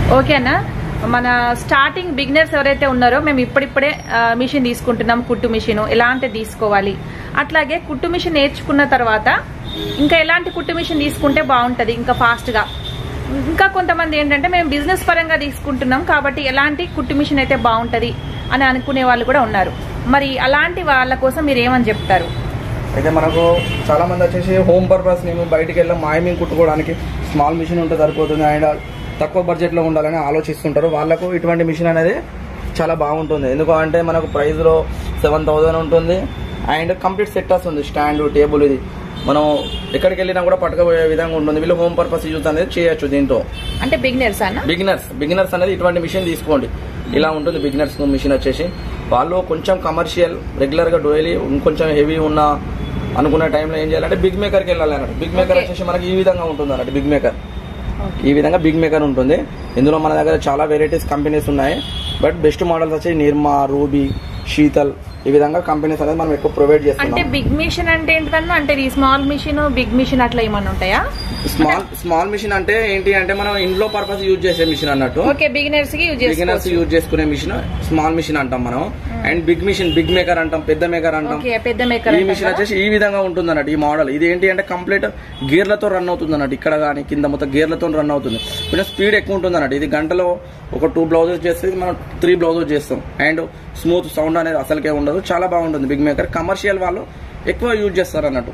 ఓకేనా. మన starting beginners ఎవరైతే ఉన్నారో మేము ఇప్పుడిప్పుడే మిషన్ తీసుకుంటున్నాం, కుట్టు మిషన్ ఎలాంటి తీసుకోవాలి, అట్లాగే కుట్టు మిషన్ నేర్చుకున్న తర్వాత ఇంకా ఎలాంటి కుట్టు మిషన్ తీసుకుంటే బాగుంటుంది ఇంకా ఫాస్ట్గా. ఇంకా కొంతమంది ఏంటంటే మేము బిజినెస్ పరంగా తీసుకుంటున్నాం కాబట్టి ఎలాంటి కుట్టు మిషన్ అయితే బాగుంటుంది అని అనుకునే వాళ్ళు కూడా ఉన్నారు. మరి అలాంటి వాళ్ళ కోసం మీరు ఏమని చెప్తారు? అయితే మనకు చాలా మంది వచ్చేసి హోమ్ పర్పస్ మేము బయటికి వెళ్ళాం మాయమింగ్ కుట్టుకోవడానికి స్మాల్ మిషన్ ఉంటే సరిపోతుంది అండ్ తక్కువ బడ్జెట్లో ఉండాలని ఆలోచిస్తుంటారు. వాళ్ళకు ఇటువంటి మిషన్ అనేది చాలా బాగుంటుంది. ఎందుకంటే మనకు ప్రైస్లో 7,000 ఉంటుంది అండ్ కంప్లీట్ సెట్ వస్తుంది. స్టాండ్, టేబుల్, ఇది మనం ఎక్కడికి వెళ్ళినా కూడా పట్టుకపోయే విధంగా ఉంటుంది. వీళ్ళు హోమ్ పర్పస్ యూజ్ అనేది చేయొచ్చు దీంతో. అంటే బిగినర్స్ అనేది ఇటువంటి మిషన్ తీసుకోండి. ఇలా ఉంటుంది బిగినర్స్ మిషన్ వచ్చేసి. వాళ్ళు కొంచెం కమర్షియల్ రెగ్యులర్గా డైలీ ఇంకొంచెం హెవీ ఉన్న అనుకున్న టైంలో ఏం చేయాలంటే బిగ్ మేకర్కి వెళ్ళాలి అన్నట్టు. బిగ్ మేకర్ వచ్చేసి మనకి ఈ విధంగా ఉంటుంది అన్నట్టు. బిగ్ మేకర్ ఈ విధంగా బిగ్ మేకర్ ఉంటుంది. ఇందులో మన దగ్గర చాలా వెరైటీస్ కంపెనీస్ ఉన్నాయి. బట్ బెస్ట్ మోడల్స్ వచ్చి నిర్మా, రూబీ, శీతల్ ఈ విధంగా కంపెనీస్ అనేది మనం ఎక్కువ ప్రొవైడ్ చేస్తాం. అంటే బిగ్ మిషన్ అంటే ఏంటన్నా, అంటే స్మాల్ మిషన్, బిగ్ మిషన్ అట్లా ఏమన్నా ఉంటాయా? స్మాల్ మిషన్ అంటే ఏంటి అంటే మనం ఇంట్లో పర్పస్ యూజ్ చేసే మిషన్ అన్నట్టు. ఓకే, బిగినర్స్ యూజ్ చేసుకునే మిషన్ స్మాల్ మిషన్ అంటాం మనం. And big machine big maker అంటాం, పెద్ద మేకర్ అంటాం. ఈ మిషన్ వచ్చేసి ఈ విధంగా ఉంటుంది అన్నట్టు. ఈ మోడల్ ఇది ఏంటి అంటే కంప్లీట్ గేర్లతో రన్ అవుతుంది అన్నట్టు. ఇక్కడ కానీ కింద మొత్తం గేర్లతో రన్ అవుతుంది. కొంచెం స్పీడ్ ఎక్కువ ఉంటుంది అన్నట్టు. ఇది గంటలో ఒక 2 బ్లౌజెస్ చేస్తే మనం 3 బ్లౌజెస్ చేస్తాం. అండ్ స్మూత్ సౌండ్ అనేది అసలుకే ఉండదు. చాలా బాగుంటుంది బిగ్ మేకర్. కమర్షియల్ వాళ్ళు ఎక్కువ యూజ్ చేస్తారు అన్నట్టు.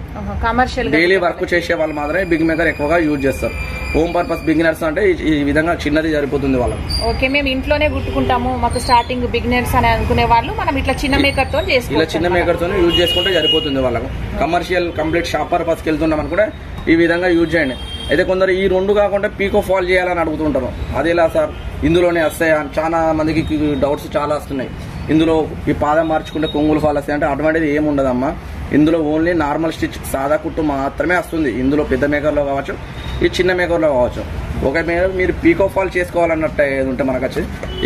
డైలీ వర్క్ చేసే వాళ్ళు మాత్రమే బిగ్ మేకర్ ఎక్కువగా యూజ్ చేస్తారు. హోమ్ పర్పస్ బిగినర్స్ అంటే ఈ విధంగా చిన్నది సరిపోతుంది వాళ్ళకి. ఓకే, మేము ఇంట్లోనే కుట్టుకుంటాము, మాకు స్టార్టింగ్ బిగినర్స్ అని అనుకునే వాళ్ళు మనం ఇట్లా చిన్న మేకర్ తో ఇలా చిన్న మేకర్ తో యూజ్ చేసుకుంటే సరిపోతుంది వాళ్ళకు. కమర్షియల్ కంప్లీట్ షాప్ పర్పస్కి వెళ్తున్నాం కూడా ఈ విధంగా యూజ్ చేయండి. అయితే కొందరు ఈ 2 కాకుండా పీకో ఫాల్ చేయాలని అడుగుతుంటారు. అదేలా సార్ ఇందులోనే వస్తాయి? చాలా మందికి డౌట్స్ చాలా వస్తున్నాయి. ఇందులో ఈ పాదం మార్చుకుంటే కొంగులు ఫాల్ వస్తాయి అంటే అటువంటిది ఏమి ఉండదమ్మా. ఇందులో ఓన్లీ నార్మల్ స్టిచ్ సాదా కుట్టు మాత్రమే వస్తుంది. ఇందులో పెద్ద మేకర్లో కావచ్చు, ఈ చిన్న మేకర్లో కావచ్చు. మీరు పీకో ఫాల్ చేసుకోవాలన్నట్టు ఏది ఉంటే మనకు వచ్చి ఈ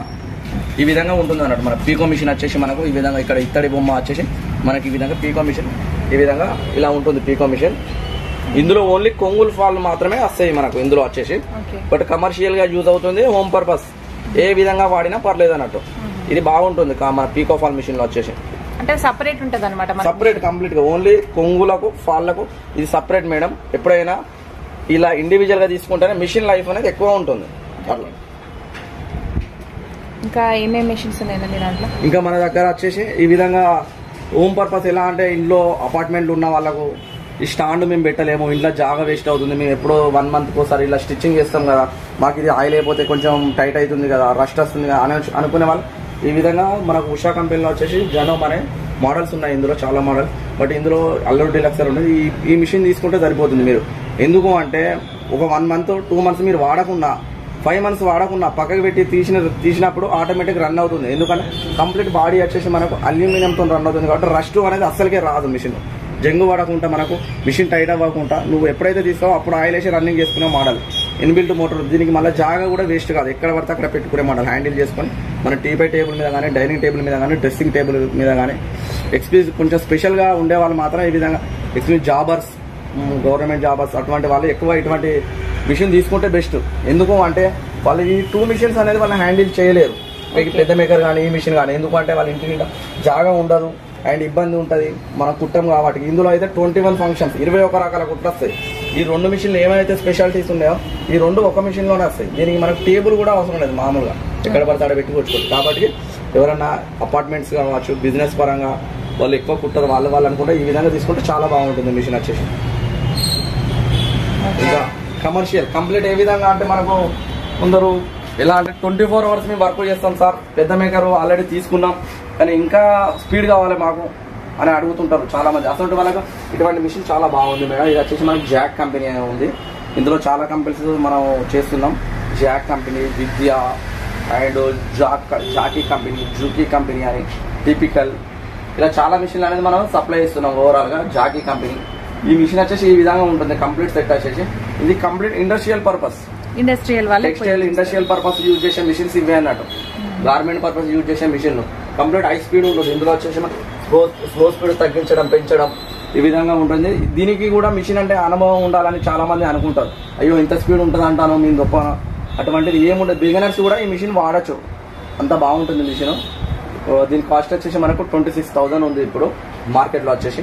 విధంగా ఉంటుంది అన్నట్టు. మన పీకో మిషన్ వచ్చేసి మనకు ఈ విధంగా ఇక్కడ ఇత్తడి బొమ్మ వచ్చేసి మనకి ఈ విధంగా పీకో మిషన్ ఈ విధంగా ఇలా ఉంటుంది పీకో మిషన్. ఇందులో ఓన్లీ కొంగుల్ ఫాల్ మాత్రమే వస్తాయి మనకు ఇందులో వచ్చేసి. బట్ కమర్షియల్ గా యూజ్ అవుతుంది. హోమ్ పర్పస్ ఏ విధంగా వాడినా పర్లేదు అన్నట్టు. ఇది బాగుంటుంది మన పీకో ఫాల్ మిషన్ లో వచ్చేసి. అంటే సపరేట్ ఉంటుంది అనమాట, సపరేట్ కంప్లీట్ గా ఓన్లీ కొంగులకు ఫాల్లకు ఇది సపరేట్ మేడం. ఎప్పుడైనా ఇలా ఇండివిజువల్ గా తీసుకుంటేనే మిషన్ లైఫ్ అనేది ఎక్కువ ఉంటుంది. ఇంకా ఏమేమి మిషన్స్ ఉన్నాయండి దాంట్లో? ఇంకా మన దగ్గర వచ్చేసి ఈ విధంగా హోమ్ పర్పస్ ఎలా అంటే ఇంట్లో అపార్ట్మెంట్లు ఉన్న వాళ్ళకు ఈ స్టాండ్ మేము పెట్టలేము, ఇంట్లో జాగా వేస్ట్ అవుతుంది, మేము ఎప్పుడో 1 మంత్కి ఒకసారి ఇలా స్టిచ్చింగ్ చేస్తాం కదా, మాకు ఇది ఆయిల్ అయిపోతే కొంచెం టైట్ అవుతుంది కదా, రస్ట్ వస్తుంది కదా అనుకునే వాళ్ళు ఈ విధంగా మనకు ఉషా కంపెనీలో వచ్చేసి జనోమ్ అనే మోడల్స్ ఉన్నాయి. ఇందులో చాలా మోడల్. బట్ ఇందులో అల్లూరి డీలక్సర్ ఉంది. ఈ మిషన్ తీసుకుంటే సరిపోతుంది మీరు. ఎందుకు అంటే ఒక 1 మంత్ 2 మంత్స్ మీరు వాడకుండా 5 మంత్స్ వాడకుండా పక్కకు పెట్టి తీసినప్పుడు ఆటోమేటిక్ రన్ అవుతుంది. ఎందుకంటే కంప్లీట్ బాడీ వచ్చేసి మనకు అల్యూమినియంతో రన్ అవుతుంది కాబట్టి రస్ట్ అనేది అస్సలకే రాదు. మిషన్ జంగు పడకుండా మనకు మిషన్ టైట్ అవ్వకుండా నువ్వు ఎప్పుడైతే తీస్తావో అప్పుడు ఆయిల్ వేసి రన్నింగ్ చేసుకునే మోడల్. Inbuilt motor. దీనికి మళ్ళీ జాగా కూడా వేస్ట్ కాదు, ఎక్కడ పడితే అక్కడ పెట్టుకునే మోడల్. హ్యాండిల్ చేసుకొని మన టీపై టేబుల్ మీద కానీ, డైనింగ్ టేబుల్ మీద కానీ, డ్రెస్సింగ్ టేబుల్ మీద కానీ కొంచెం స్పెషల్గా ఉండే వాళ్ళు మాత్రం ఈ విధంగా జాబర్స్, గవర్నమెంట్ జాబర్స్ అటువంటి వాళ్ళు ఎక్కువ ఇటువంటి మిషన్ తీసుకుంటే బెస్ట్. ఎందుకు అంటే వాళ్ళు ఈ 2 మిషన్స్ అనేది వాళ్ళు హ్యాండిల్ చేయలేరు. పెద్ద మేకర్ కానీ ఈ మిషన్ కానీ. ఎందుకంటే వాళ్ళ ఇంటి నిండా జాగా ఉండదు అండ్ ఇబ్బంది ఉంటుంది మనం కుట్టం కాబట్టి. ఇందులో అయితే 21 ఫంక్షన్స్ 21 రకాల కుట్లు వస్తాయి. ఈ 2 మిషన్లు ఏమైతే స్పెషాలిటీస్ ఉన్నాయో ఈ 2 ఒక మిషన్లోనే వస్తాయి. దీనికి మనకు టేబుల్ కూడా అవసరం లేదు, మామూలుగా ఎక్కడ పడితే ఆడ పెట్టుకోవచ్చు. కాబట్టి ఎవరైనా అపార్ట్మెంట్స్ కావచ్చు, బిజినెస్ పరంగా వాళ్ళు ఎక్కువ కుట్టరు వాళ్ళు అనుకుంటే ఈ విధంగా తీసుకుంటే చాలా బాగుంటుంది మిషన్ వచ్చేసి. ఇంకా కమర్షియల్ కంప్లీట్ ఏ విధంగా అంటే మనకు కొందరు ఎలా అంటే 24 అవర్స్ మేము వర్క్ చేస్తాం సార్, పెద్ద మేకర్ ఆల్రెడీ తీసుకున్నాం కానీ ఇంకా స్పీడ్ కావాలి మాకు అని అడుగుతుంటారు చాలా మంది. అసలు వాళ్ళకు ఇటువంటి మిషన్ చాలా బాగుంది మేడం. ఇది వచ్చేసి మనకి జాక్ కంపెనీ అని ఉంది. ఇందులో చాలా కంపెనీస్ మనం చేస్తున్నాం. Jack company, Vidya and Jackie company, Juki company అని, టిపికల్ ఇలా చాలా మిషన్లు అనేది మనం సప్లై చేస్తున్నాం ఓవరాల్ గా. జాకీ కంపెనీ ఈ మిషన్ వచ్చేసి ఈ విధంగా ఉంటుంది. కంప్లీట్ సెట్ వచ్చేసి ఇది complete industrial purpose, textile industrial purpose use చేసే మిషన్స్ ఇవే అన్నట్టు. గార్మెంట్ పర్పస్ యూజ్ చేసే మిషన్లు కంప్లీట్ హై స్పీడ్ ఉంటుంది. ఇందులో వచ్చేసి స్లో స్పీడ్ తగ్గించడం, పెంచడం ఈ విధంగా ఉంటుంది. దీనికి కూడా మిషన్ అంటే అనుభవం ఉండాలని చాలా మంది అనుకుంటారు. అయ్యో ఇంత స్పీడ్ ఉంటుంది అంటాను, మేము గొప్ప అటువంటిది ఏముండదు. బిగినర్స్ కూడా ఈ మిషన్ వాడచ్చు, అంత బాగుంటుంది మిషన్. దీని కాస్ట్ వచ్చేసి మనకు 26,000 ఉంది ఇప్పుడు మార్కెట్లో వచ్చేసి.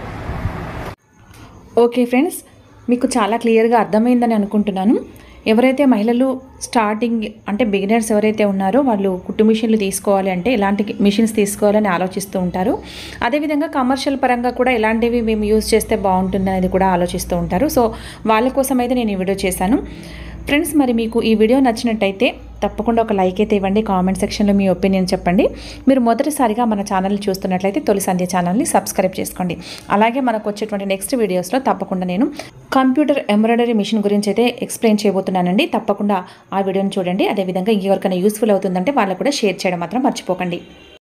ఓకే ఫ్రెండ్స్, మీకు చాలా క్లియర్గా అర్థమైందని అనుకుంటున్నాను. ఎవరైతే మహిళలు స్టార్టింగ్ అంటే బిగినర్స్ ఎవరైతే ఉన్నారో వాళ్ళు కుట్టు మిషన్లు తీసుకోవాలి అంటే ఎలాంటి మిషన్స్ తీసుకోవాలని ఆలోచిస్తూ ఉంటారు. అదేవిధంగా కమర్షియల్ పరంగా కూడా ఎలాంటివి మేము యూజ్ చేస్తే బాగుంటుంది అనేది కూడా ఆలోచిస్తూ ఉంటారు. సో వాళ్ళ కోసం అయితే నేను ఈ వీడియో చేశాను. ఫ్రెండ్స్, మరి మీకు ఈ వీడియో నచ్చినట్టయితే తప్పకుండా ఒక లైక్ అయితే ఇవ్వండి. కామెంట్ సెక్షన్లో మీ ఒపీనియన్ చెప్పండి. మీరు మొదటిసారిగా మన ఛానల్ని చూస్తున్నట్లయితే తొలి సంధ్య ఛానల్ని సబ్స్క్రైబ్ చేసుకోండి. అలాగే మనకు వచ్చేటువంటి నెక్స్ట్ వీడియోస్లో తప్పకుండా నేను కంప్యూటర్ ఎంబ్రాయిడరీ మిషన్ గురించి అయితే ఎక్స్ప్లెయిన్ చేయబోతున్నానండి. తప్పకుండా ఆ వీడియోని చూడండి. అదేవిధంగా ఎవరికైనా యూస్ఫుల్ అవుతుందంటే వాళ్ళకు కూడా షేర్ చేయడం మాత్రం మర్చిపోకండి.